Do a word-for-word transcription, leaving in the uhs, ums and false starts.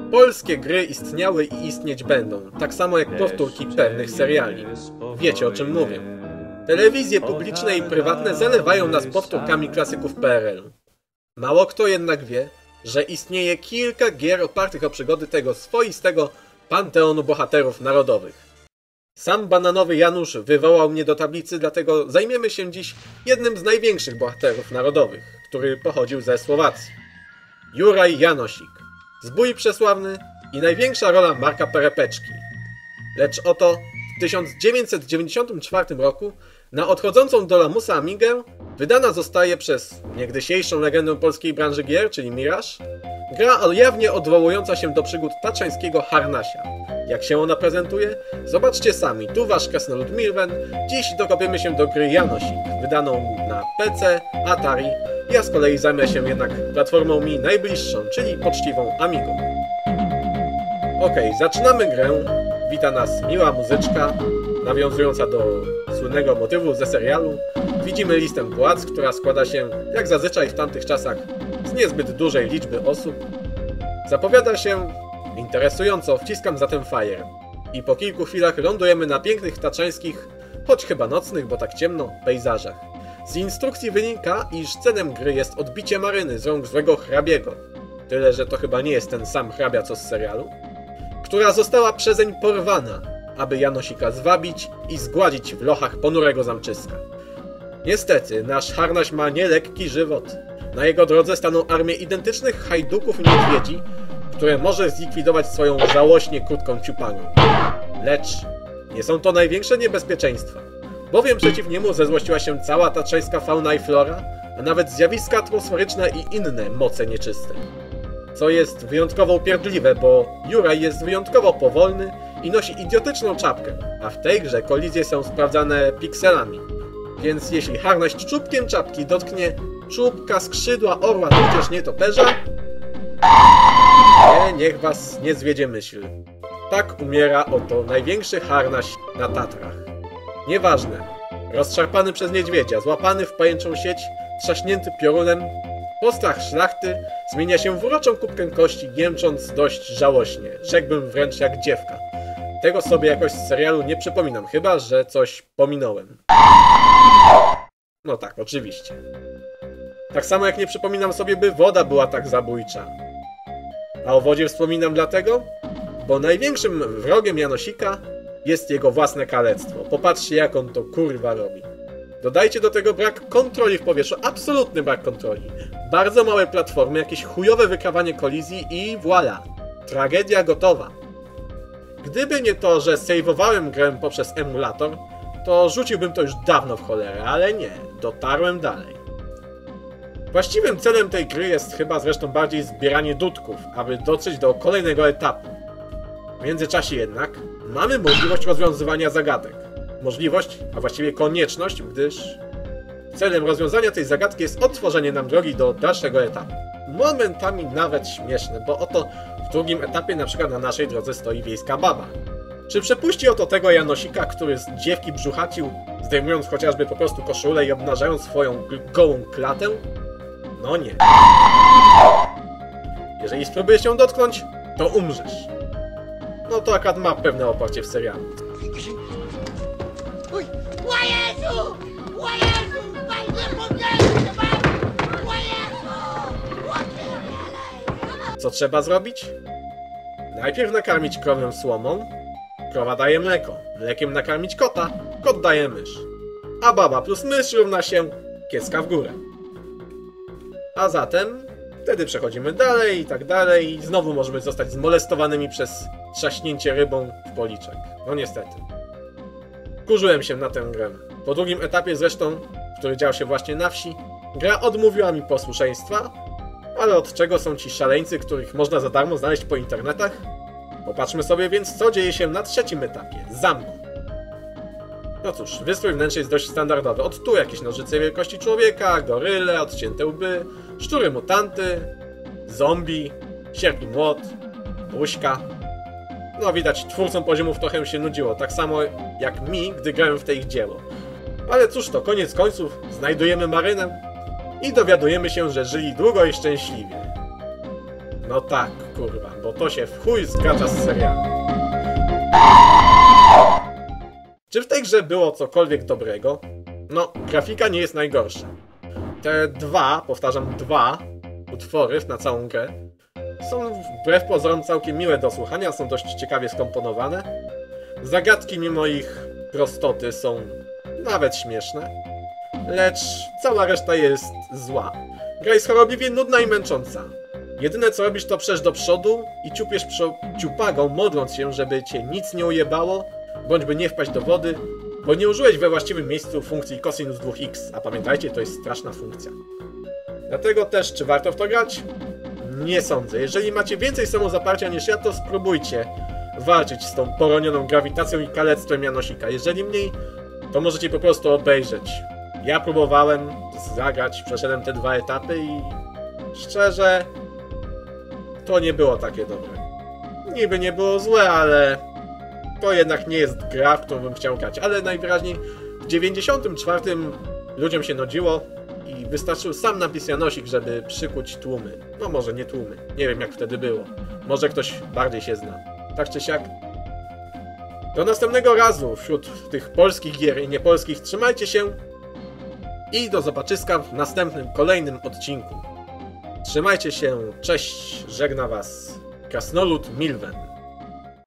Polskie gry istniały i istnieć będą, tak samo jak powtórki pewnych seriali. Wiecie, o czym mówię. Telewizje publiczne i prywatne zalewają nas powtórkami klasyków P R L-u. Mało kto jednak wie, że istnieje kilka gier opartych o przygody tego swoistego panteonu bohaterów narodowych. Sam bananowy Janusz wywołał mnie do tablicy, dlatego zajmiemy się dziś jednym z największych bohaterów narodowych, który pochodził ze Słowacji. Juraj Janosik. Zbój przesławny i największa rola Marka Perepeczki. Lecz oto w tysiąc dziewięćset dziewięćdziesiątym czwartym roku na odchodzącą do lamusa Amigę wydana zostaje przez niegdysiejszą legendę polskiej branży gier, czyli Miraż, gra jawnie odwołująca się do przygód tatrzańskiego Harnasia. Jak się ona prezentuje? Zobaczcie sami, tu wasz krasnolud Mirwen. Dziś dokopiemy się do gry Janosik, wydaną na P C, Atari. Ja z kolei zajmę się jednak platformą mi najbliższą, czyli poczciwą Amigą. Okej, zaczynamy grę. Wita nas miła muzyczka, nawiązująca do słynnego motywu ze serialu. Widzimy listę płac, która składa się, jak zazwyczaj w tamtych czasach, z niezbyt dużej liczby osób. Zapowiada się interesująco, wciskam zatem Fire. I po kilku chwilach lądujemy na pięknych tatrzańskich, choć chyba nocnych, bo tak ciemno, pejzażach. Z instrukcji wynika, iż celem gry jest odbicie maryny z rąk złego hrabiego. Tyle, że to chyba nie jest ten sam hrabia co z serialu. Która została przezeń porwana, aby Janosika zwabić i zgładzić w lochach ponurego zamczyska. Niestety, nasz Harnaś ma nielekki żywot. Na jego drodze staną armię identycznych hajduków i niedźwiedzi, które może zlikwidować swoją żałośnie krótką ciupanią. Lecz nie są to największe niebezpieczeństwa, bowiem przeciw niemu zezłościła się cała tatrzańska fauna i flora, a nawet zjawiska atmosferyczne i inne moce nieczyste. Co jest wyjątkowo upierdliwe, bo Juraj jest wyjątkowo powolny i nosi idiotyczną czapkę, a w tej grze kolizje są sprawdzane pikselami. Więc jeśli Harnaś czubkiem czapki dotknie czubka skrzydła orła tudzież nietoperza, nie, niech was nie zwiedzie myśl. Tak umiera oto największy Harnaś na Tatrach. Nieważne, rozszarpany przez niedźwiedzia, złapany w pajęczą sieć, trzaśnięty piorunem, postrach szlachty zmienia się w uroczą kubkę kości, jęcząc dość żałośnie, rzekłbym wręcz jak dziewka. Tego sobie jakoś z serialu nie przypominam, chyba że coś pominąłem. No tak, oczywiście. Tak samo jak nie przypominam sobie, by woda była tak zabójcza. A o wodzie wspominam dlatego, bo największym wrogiem Janosika jest jego własne kalectwo. Popatrzcie, jak on to kurwa robi. Dodajcie do tego brak kontroli w powietrzu, absolutny brak kontroli. Bardzo małe platformy, jakieś chujowe wykrawanie kolizji i voilà. Tragedia gotowa. Gdyby nie to, że sejwowałem grę poprzez emulator, to rzuciłbym to już dawno w cholerę, ale nie, dotarłem dalej. Właściwym celem tej gry jest chyba zresztą bardziej zbieranie dudków, aby dotrzeć do kolejnego etapu. W międzyczasie jednak mamy możliwość rozwiązywania zagadek. Możliwość, a właściwie konieczność, gdyż celem rozwiązania tej zagadki jest otworzenie nam drogi do dalszego etapu. Momentami nawet śmieszne, bo oto w drugim etapie na przykład na naszej drodze stoi wiejska baba. Czy przepuści oto tego Janosika, który z dziewki brzuchacił, zdejmując chociażby po prostu koszulę i obnażając swoją gołą klatę? No nie. Jeżeli spróbujesz ją dotknąć, to umrzesz. No to akurat ma pewne oparcie w serialu. Co trzeba zrobić? Najpierw nakarmić krowę słomą. Krowa daje mleko. Mlekiem nakarmić kota. Kot daje mysz. A baba plus mysz równa się kieska w górę. A zatem wtedy przechodzimy dalej i tak dalej i znowu możemy zostać zmolestowanymi przez trzaśnięcie rybą w policzek. No niestety. Kurzyłem się na tę grę. Po drugim etapie zresztą, który dział się właśnie na wsi, gra odmówiła mi posłuszeństwa, ale od czego są ci szaleńcy, których można za darmo znaleźć po internetach? Popatrzmy sobie więc, co dzieje się na trzecim etapie, zamku. No cóż, wystrój wnętrza jest dość standardowy. Od tu jakieś nożyce wielkości człowieka, goryle, odcięte łby, szczury mutanty, zombie, sierp i młot, buźka. No widać, twórcom poziomów trochę się nudziło, tak samo jak mi, gdy grałem w te ich dzieło. Ale cóż to, koniec końców, znajdujemy marynę i dowiadujemy się, że żyli długo i szczęśliwie. No tak, kurwa, bo to się w chuj zgadza z serialem. Czy w tej grze było cokolwiek dobrego? No, grafika nie jest najgorsza. Te dwa, powtarzam, dwa utwory na całą grę są wbrew pozorom całkiem miłe do słuchania, są dość ciekawie skomponowane. Zagadki mimo ich prostoty są nawet śmieszne, lecz cała reszta jest zła. Gra jest chorobliwie nudna i męcząca. Jedyne co robisz to przejść do przodu i ciupiesz ciupagą, modląc się, żeby cię nic nie ujebało, bądź by nie wpaść do wody, bo nie użyłeś we właściwym miejscu funkcji cosinus dwa x, a pamiętajcie, to jest straszna funkcja. Dlatego też, czy warto w to grać? Nie sądzę. Jeżeli macie więcej samozaparcia niż ja, to spróbujcie walczyć z tą poronioną grawitacją i kalectwem Janosika. Jeżeli mniej, to możecie po prostu obejrzeć. Ja próbowałem zagrać, przeszedłem te dwa etapy i szczerze, to nie było takie dobre. Niby nie było złe, ale to jednak nie jest gra, w którą bym chciał grać. Ale najwyraźniej w dziewięćdziesiątym czwartym ludziom się nudziło i wystarczył sam napis Janosik, żeby przykuć tłumy. No może nie tłumy. Nie wiem jak wtedy było. Może ktoś bardziej się zna. Tak czy siak. Do następnego razu wśród tych polskich gier i niepolskich trzymajcie się i do zobaczyska w następnym, kolejnym odcinku. Trzymajcie się, cześć, żegna was Krasnolud Milven.